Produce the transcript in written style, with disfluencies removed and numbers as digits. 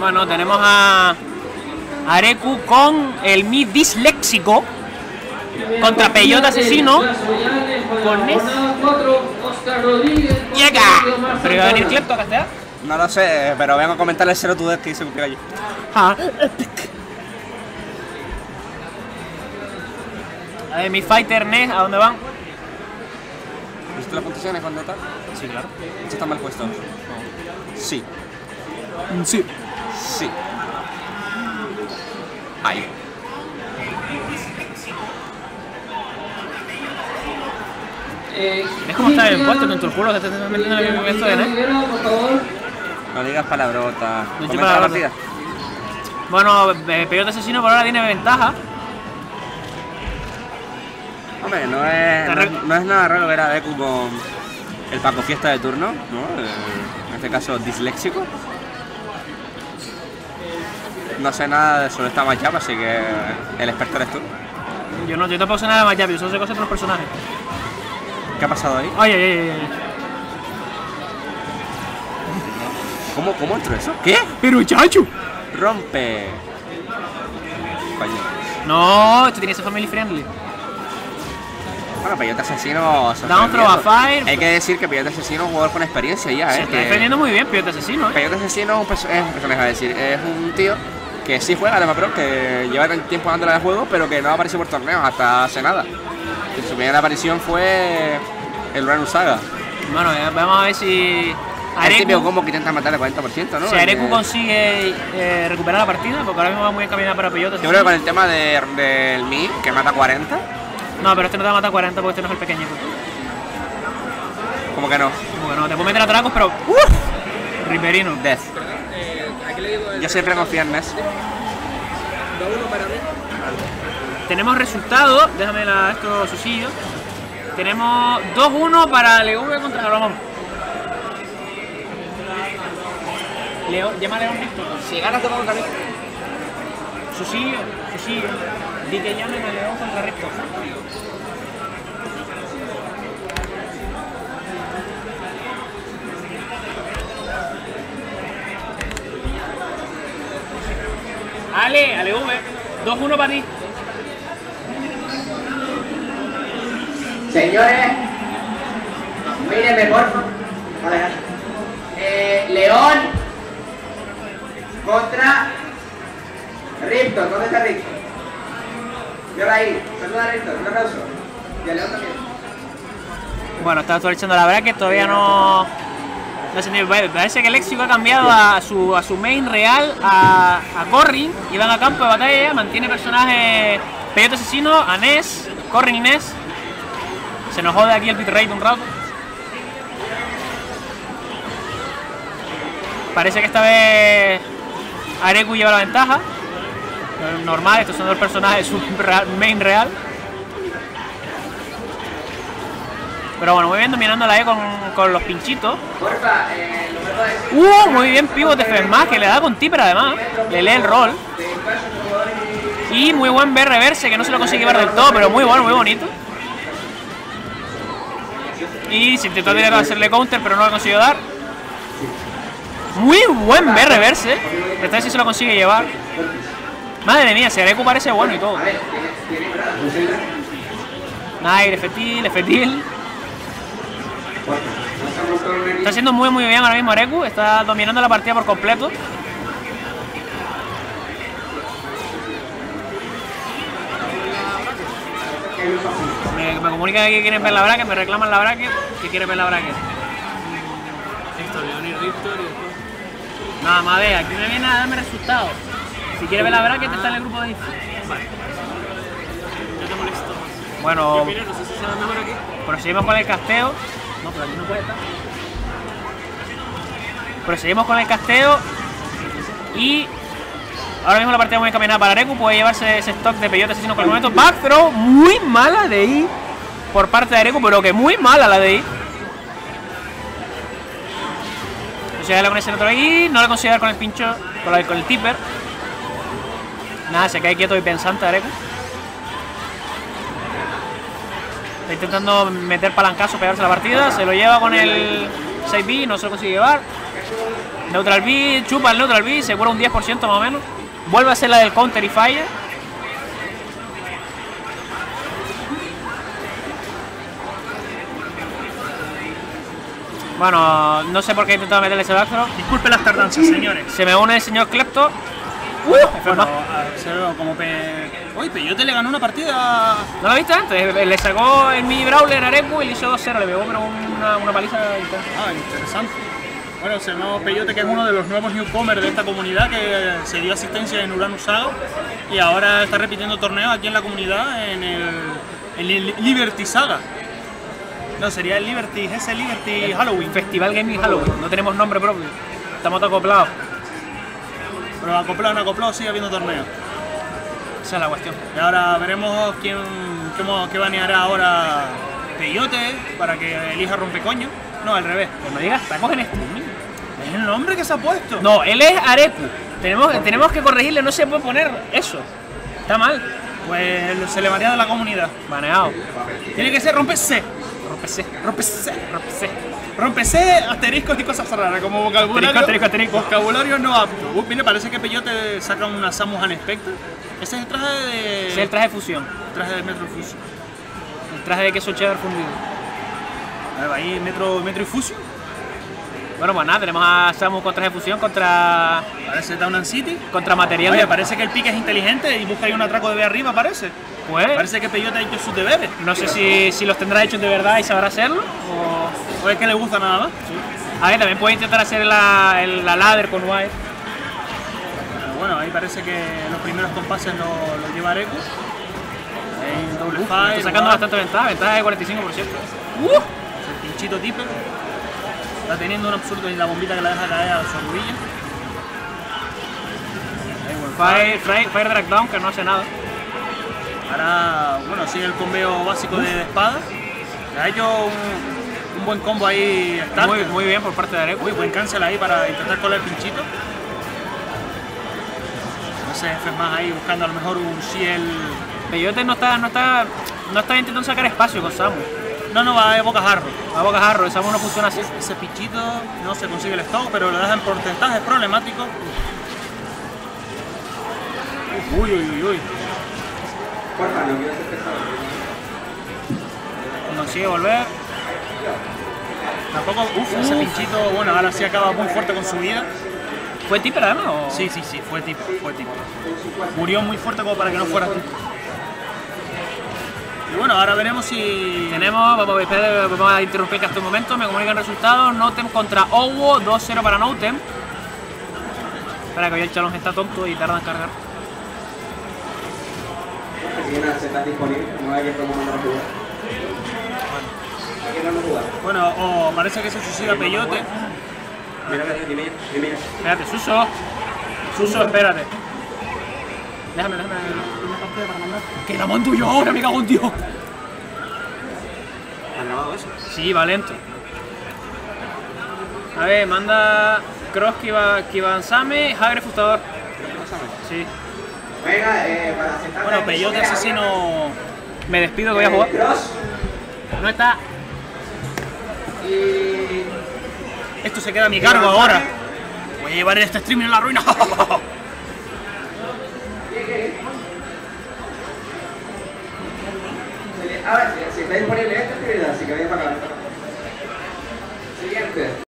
Bueno, tenemos a Areku con el Mi Disléxico contra Peyote Asesino con Nes. ¡Llega! ¿Pero iba a venir Klepto a castear? No lo sé, pero vengo a comentar el 0 to Death que hice con allí. Ah, a ver, mi Fighter Nes, ¿a dónde van? ¿Viste las puntuaciones cuando tal? Sí, claro. Esto está mal puesto. Sí. Sí. Sí. Ahí. ¿Ves cómo está bien puesto con tu culo que te estás metiendo en el esto de Nes? No digas palabrotas. No Comenta la partida. Bueno, Peyote Asesino por ahora tiene ventaja. Hombre, no es nada raro ver a Deku con el Paco Fiesta de turno, ¿no? En este caso disléxico. No sé nada sobre esta matchup, así que el experto eres tú. Yo tampoco sé nada de matchup, yo solo sé cosas de los personajes. ¿Qué ha pasado ahí? Ay, ay, ay, ay. ¿Cómo entró eso? ¿Qué? Pero chacho. Rompe. Coño. No, esto tiene que ser family friendly. Bueno, Peyote Asesino. Down throw a fire. Hay que decir que Peyote Asesino es un jugador con experiencia ya, Se está defendiendo muy bien Peyote Asesino, Peyote Asesino es un personaje, a decir, es un tío que sí juega de Macron, que lleva tiempo dándole al juego, pero que no ha aparecido por torneos hasta hace nada. Su primera aparición fue el Run Saga. Bueno, vamos a ver si El típico combo que intenta matar al 40%, ¿no? Si Areku consigue recuperar la partida, porque ahora mismo va muy encaminada para Peyote. Yo creo que con el tema del Mi, que mata 40. No, pero este no te va a matar 40 porque este no es el pequeñito. ¿Cómo que no? Como que no, te puedo meter atracos, pero. Riverino. Death. Yo siempre confío en Nes. Tenemos resultados, déjame esto susillo. Tenemos 2-1 para LV contra Salomón. Llama a León Víctor. Si ganas te pongo también. Susillo. Di que llamen a León contra Recto. Ale V, 2-1 para ti. Señores, mírenme por favor. León contra Ripton. ¿Dónde está Ripton? Yo ahí. Saluda a Ripton, un aplauso. Y a León también. Bueno, está actualizando la bracket, todavía no se entiende. Parece que el léxico ha cambiado a su main real, a Corrin, y van a campo de batalla, mantiene personajes Peyote Asesino, a Nes, Corrin y Nes. Se nos jode aquí el bitrate un rato. Parece que esta vez Areku lleva la ventaja. Normal, estos son dos personajes de su main real. Pero bueno, muy bien dominando la E con los pinchitos. Muy bien pivot de Fresma, que le da con Tipper además. Le lee el rol. Y muy buen B reverse, que no se lo consigue llevar del todo, pero muy bueno, muy bonito. Y se intentó hacerle counter, pero no lo consiguió dar. Muy buen B reverse. Esta vez sí se lo consigue llevar. Madre mía, si Areku parece bueno y todo. Nair, efectil. Está haciendo muy bien ahora mismo Areku. Está dominando la partida por completo. Me comunican que quieren ver la bracket, me reclaman la bracket, que quieren ver la bracket. Esto, León y Riptor y después. Nada más ve, aquí me viene a darme resultados. Si quieres ver la bracket, está en el grupo de Discord. Vale. Yo te molesto. Bueno, ¿Qué opinas? No sé si se va mejor aquí. proseguimos con el casteo. No, pero aquí no puede estar. Proseguimos con el casteo. Y ahora mismo la partida muy encaminada para Areku. Puede llevarse ese stock de Peyote Asesino por el momento. Back throw, muy mala de I por parte de Areku, pero que muy mala la de I. Consigue con ese otro ahí. No le consigue dar con el pincho, con el tipper. Nada, se cae quieto y pensante Areku. Está intentando meter palancazo, pegarse la partida. Se lo lleva con el 6B, no se lo consigue llevar. Neutral B, chupa el Neutral B, se cura un 10% más o menos. Vuelve a hacer la del counter y falla. Bueno, no sé por qué he intentado meterle ese backthrow. Disculpe las tardanzas, señores. Se me une el señor Klepto. Bueno, como Uy, Peyote le ganó una partida. ¿No lo viste antes? Le sacó el mini Brawler a Areku y le hizo 2-0, le pegó pero una paliza intensa. Ah, interesante. Bueno, se llamó Peyote, que es uno de los nuevos newcomers de esta comunidad, que se dio asistencia en Uranus Saga y ahora está repitiendo torneos aquí en la comunidad en el Liberty Saga. No, sería el Liberty, es el Liberty Halloween. Festival Gaming Halloween, no tenemos nombre propio. Estamos todos acoplados. Pero acoplado o no acoplado sigue habiendo torneos. Esa es la cuestión. Y ahora veremos qué baneará ahora Peyote para que elija Rompecoño. No, al revés. Pues no digas tacos en streaming. Es el nombre que se ha puesto. No, él es Areku. Tenemos que corregirle, no se puede poner eso. Está mal. Pues se le banea de la comunidad. Baneado. Tiene que ser Rompec. Rompec, asteriscos y cosas raras, como vocabulario. Asterisco. Vocabulario no apto. Mire, parece que Peyote saca una Samus Unexpected. Ese es el traje de. Ese es el traje de fusión. El traje de Metro Fusion. El traje de queso cheddar fundido. A ver, ahí Metro y Fusion. Bueno, pues nada, tenemos a Samus con traje de fusión contra Parece Town and City. material. Oye, parece que el pique es inteligente y busca ahí un atraco de B arriba, parece. Pues, Parece que Peyote ha hecho sus deberes. no sé si los tendrá hechos de verdad y sabrá hacerlo. O es que le gusta nada más. A ver, también puede intentar hacer la ladder con Wire. Pero bueno, ahí parece que los primeros compases lo lleva Areku. Ahí doble fire. Está sacando bastante ventaja de 45%. El pinchito Tipper. Está teniendo un absurdo y la bombita que la deja caer a su rodilla. Fire Drag Down, que no hace nada. Ahora, bueno, sigue el combeo básico de espada. Ha hecho un buen combo ahí. Muy bien por parte de Areku. Uy, buen cancel ahí para intentar colar el pinchito. No sé, F más ahí buscando a lo mejor un Ciel. Peyote no está intentando sacar espacio con Samus. No, va a bocajarro. A bocajarro, Samus no funciona así. Ese pinchito no se consigue el stock, pero lo dejan por porcentaje, es problemático. Uy. Porfa, no quiero ser pesado. Consigue volver. Tampoco, ese pinchito, bueno, ahora sí acaba muy fuerte con su vida. ¿Fue Tipper además o...? Sí, fue tipo. Murió muy fuerte como para que no fuera tipo. Y bueno, ahora veremos si... Vamos a interrumpir que hasta un momento me comunican resultados. Notem contra Owo, 2-0 para Notem. Espera que hoy el chalón está tonto y tarda en cargar. Si está disponible, no hay que mandar a jugar. Hay que mandar a jugar. Bueno, parece que se suicida Peyote. Dime. Espérate, Suso, espérate. Déjame una partida para mandar. ¡Que la mando yo ahora, me cago en Dios! ¿Han grabado eso? Sí, va lento. A ver, manda Cross Kibansame, Hagre Fustador. Sí. Venga, para sentar. Bueno, Peyote asesino. Me despido que voy a jugar. Cross. No está. Y... Esto se queda a mi cargo ahora. Voy a llevar este streaming a la ruina. A ver, si está disponible esta actividad, así que vaya para acá. Siguiente.